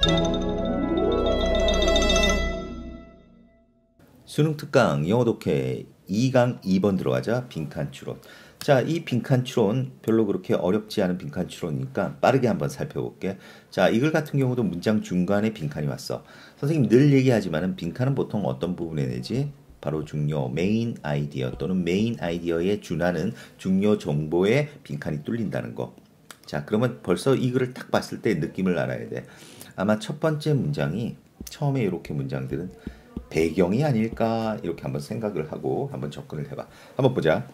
수능 특강 영어 독해 2강 2번 들어가자. 빈칸 추론. 자, 이 빈칸 추론 별로 그렇게 어렵지 않은 빈칸 추론이니까 빠르게 한번 살펴볼게. 자, 이글 같은 경우도 문장 중간에 빈칸이 왔어. 선생님 늘 얘기하지만은 빈칸은 보통 어떤 부분에 내지? 바로 중요 메인 아이디어 또는 메인 아이디어에 준하는 중요 정보에 빈칸이 뚫린다는 거. 자, 그러면 벌써 이 글을 딱 봤을 때 느낌을 알아야 돼. 아마 첫 번째 문장이 처음에 이렇게 문장들은 배경이 아닐까 이렇게 한번 생각을 하고 한번 접근을 해봐. 한번 보자.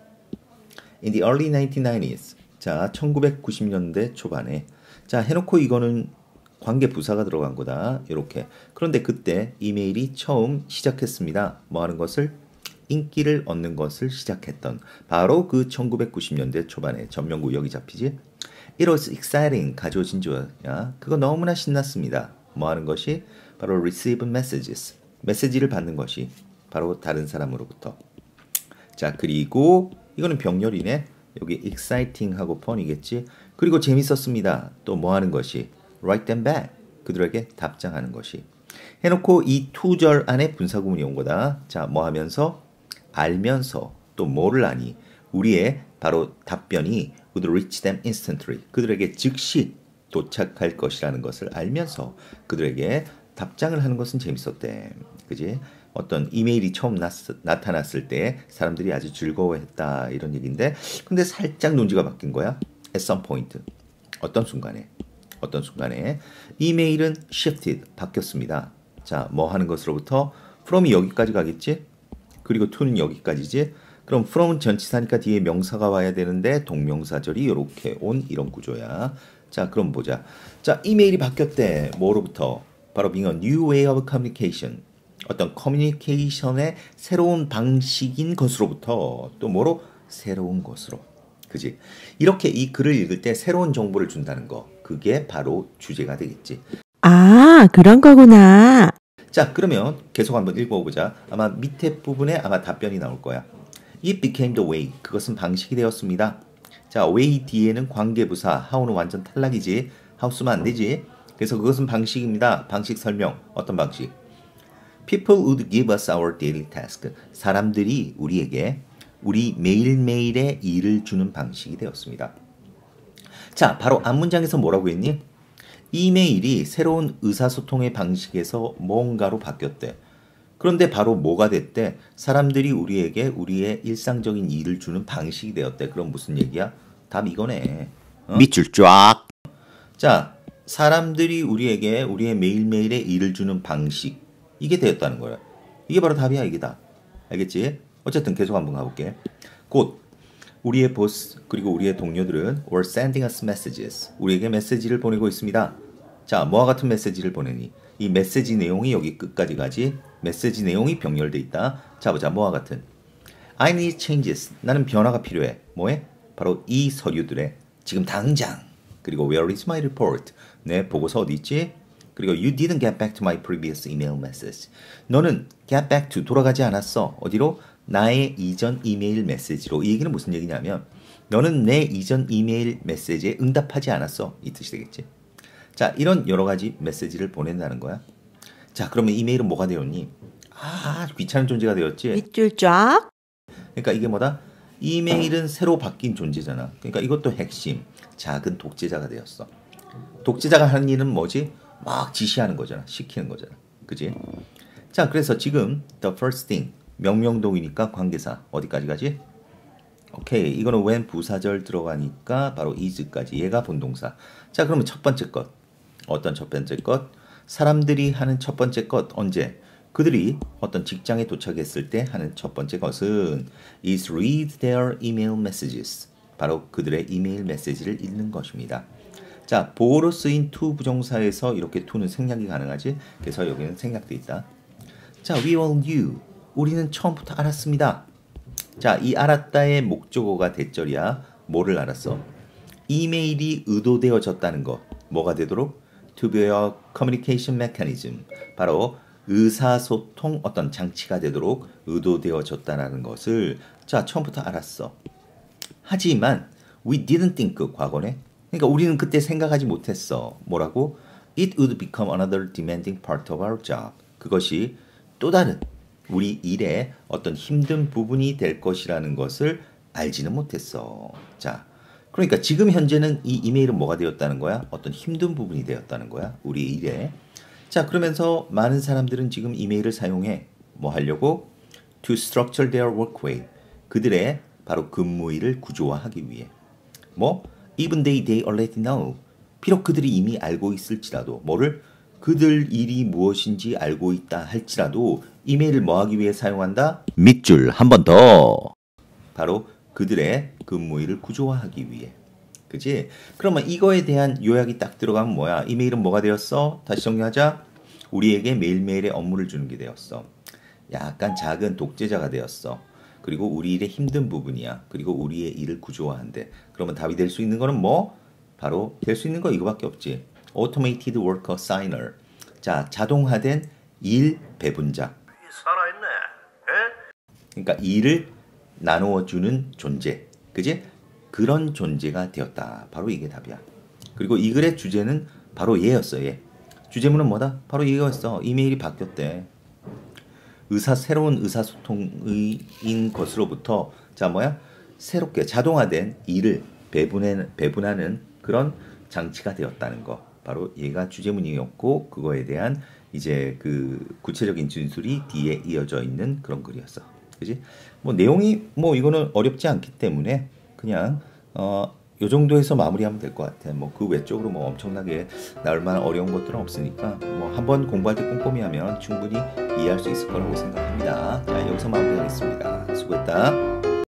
In the early 1990s. 자, 1990년대 초반에. 자, 해놓고 이거는 관계 부사가 들어간 거다. 이렇게. 그런데 그때 이메일이 처음 시작했습니다. 뭐 하는 것을? 인기를 얻는 것을 시작했던 바로 그 1990년대 초반에 전면구 여기 잡히지? It was exciting. 가져진 조야. 그거 너무나 신났습니다. 뭐 하는 것이? 바로 receive messages. 메시지를 받는 것이 바로 다른 사람으로부터. 자, 그리고 이거는 병렬이네. 여기 exciting 하고 펀이겠지. 그리고 재밌었습니다. 또 뭐 하는 것이? write them back. 그들에게 답장하는 것이. 해놓고 이 투절 안에 분사구문이 온 거다. 자, 뭐 하면서? 알면서. 또 뭐를 아니? 우리의 바로 답변이 would reach them instantly. 그들에게 즉시 도착할 것이라는 것을 알면서 그들에게 답장을 하는 것은 재밌었대. 그지? 어떤 이메일이 처음 나타났을 때 사람들이 아주 즐거워했다 이런 얘기인데 근데 살짝 논지가 바뀐 거야. At some point. 어떤 순간에 이메일은 shifted. 바뀌었습니다. 자, 뭐 하는 것으로부터 from이 여기까지 가겠지? 그리고 to는 여기까지지? 그럼 from은 전치사니까 뒤에 명사가 와야 되는데 동명사절이 이렇게 온 이런 구조야. 자, 그럼 보자. 자, 이메일이 바뀌었대. 뭐로부터? 바로 being a new way of communication. 어떤 커뮤니케이션의 새로운 방식인 것으로부터 또 뭐로? 새로운 것으로. 그지? 이렇게 이 글을 읽을 때 새로운 정보를 준다는 거. 그게 바로 주제가 되겠지. 아, 그런 거구나. 자, 그러면 계속 한번 읽어보자. 아마 밑에 부분에 아마 답변이 나올 거야. It became the way. 그것은 방식이 되었습니다. 자, way 뒤에는 관계부사. how는 완전 탈락이지. how 쓰면 안 되지. 그래서 그것은 방식입니다. 방식 설명. 어떤 방식? People would give us our daily task. 사람들이 우리에게 우리 매일매일의 일을 주는 방식이 되었습니다. 자, 바로 앞문장에서 뭐라고 했니? 이메일이 새로운 의사소통의 방식에서 뭔가로 바뀌었대. 그런데 바로 뭐가 됐대? 사람들이 우리에게 우리의 일상적인 일을 주는 방식이 되었대. 그럼 무슨 얘기야? 답 이거네. 밑줄 쫙. 자, 사람들이 우리에게 우리의 매일매일의 일을 주는 방식. 이게 되었다는 거야. 이게 바로 답이야. 이게 답. 알겠지? 어쨌든 계속 한번 가볼게. 곧 우리의 보스 그리고 우리의 동료들은 were sending us messages. 우리에게 메시지를 보내고 있습니다. 자, 뭐와 같은 메시지를 보내니? 이 메시지 내용이 여기 끝까지 가지. 메시지 내용이 병렬돼 있다. 자, 보자. 뭐와 같은? I need changes. 나는 변화가 필요해. 뭐해? 바로 이 서류들의 지금 당장. 그리고 where is my report? 내 보고서 어디 있지? 그리고 you didn't get back to my previous email message. 너는 get back to 돌아가지 않았어. 어디로? 나의 이전 이메일 메시지로. 이 얘기는 무슨 얘기냐면 너는 내 이전 이메일 메시지에 응답하지 않았어. 이 뜻이 되겠지. 자, 이런 여러 가지 메시지를 보낸다는 거야. 자, 그러면 이메일은 뭐가 되었니? 아, 귀찮은 존재가 되었지. 밑줄 쫙. 그러니까 이게 뭐다? 이메일은 새로 바뀐 존재잖아. 그러니까 이것도 핵심. 작은 독재자가 되었어. 독재자가 하는 일은 뭐지? 막 지시하는 거잖아. 시키는 거잖아. 그지? 자, 그래서 지금 the first thing 명명동이니까 관계사 어디까지 가지? 오케이. 이거는 when 부사절 들어가니까 바로 is까지. 얘가 본동사. 자, 그러면 첫 번째 것. 어떤 첫 번째 것? 사람들이 하는 첫 번째 것. 언제? 그들이 어떤 직장에 도착했을 때 하는 첫 번째 것은 is read their email messages. 바로 그들의 이메일 메시지를 읽는 것입니다. 자, 보어로 쓰인 to 부정사에서 이렇게 to는 생략이 가능하지. 그래서 여기는 생략돼 있다. 자, we all knew. 우리는 처음부터 알았습니다. 자, 이 알았다의 목적어가 대절이야. 뭐를 알았어? 이메일이 의도되어졌다는 거. 뭐가 되도록? To be a communication mechanism. 바로 의사소통 어떤 장치가 되도록 의도되어졌다는 것을 자, 처음부터 알았어. 하지만 we didn't think 과거네. 그러니까 우리는 그때 생각하지 못했어. 뭐라고? It would become another demanding part of our job. 그것이 또 다른 우리 일의 어떤 힘든 부분이 될 것이라는 것을 알지는 못했어. 자, 그러니까 지금 현재는 이 이메일은 뭐가 되었다는 거야? 어떤 힘든 부분이 되었다는 거야. 우리 일에. 자, 그러면서 많은 사람들은 지금 이메일을 사용해. 뭐 하려고? To structure their workway. 그들의 바로 근무일을 구조화하기 위해. 뭐? Even they already know. 비록 그들이 이미 알고 있을지라도 뭐를? 그들 일이 무엇인지 알고 있다 할지라도 이메일을 뭐 하기 위해 사용한다? 밑줄 한 번 더. 바로 그들의 근무일을 구조화하기 위해. 그지? 그러면 이거에 대한 요약이 딱 들어가면 뭐야? 이메일은 뭐가 되었어? 다시 정리하자. 우리에게 매일매일의 업무를 주는 게 되었어. 약간 작은 독재자가 되었어. 그리고 우리 일의 힘든 부분이야. 그리고 우리의 일을 구조화한대. 그러면 답이 될 수 있는 거는 뭐? 바로 될 수 있는 거 이거밖에 없지. Automated Work Assigner. 자, 자동화된 일 배분자. 살아있네. 에? 그러니까 일을 나누어 주는 존재. 그지? 그런 존재가 되었다. 바로 이게 답이야. 그리고 이 글의 주제는 바로 얘였어. 얘. 주제문은 뭐다? 바로 이거였어. 이메일이 바뀌었대. 새로운 의사소통인 것으로부터 자 뭐야? 새롭게 자동화된 일을 배분하는 그런 장치가 되었다는 거. 바로 얘가 주제문이었고 그거에 대한 이제 그 구체적인 진술이 뒤에 이어져 있는 그런 글이었어. 그지? 뭐 내용이 뭐 이거는 어렵지 않기 때문에 그냥 요 정도에서 마무리하면 될 것 같아. 뭐 그 외적으로 뭐 엄청나게 나올 만한 어려운 것들은 없으니까 뭐 한번 공부할 때 꼼꼼히 하면 충분히 이해할 수 있을 거라고 생각합니다. 자, 여기서 마무리하겠습니다. 수고했다.